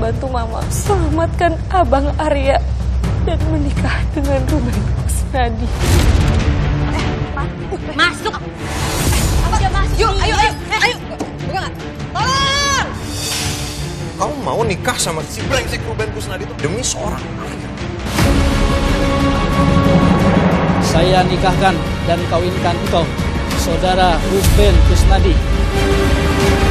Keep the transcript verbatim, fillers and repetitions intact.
membantu Mama selamatkan Abang Arya dan menikah dengan Ruben Kusnadi. Eh, masuk. Apa dia masuk? Yuk, ayo, ayo, ayo. Bukan. Tolong! Kamu mau nikah sama si brengsek Ruben Kusnadi itu demi seorang Arya? Saya nikahkan dan kawinkan engkau, saudara Ruben Kusnadi.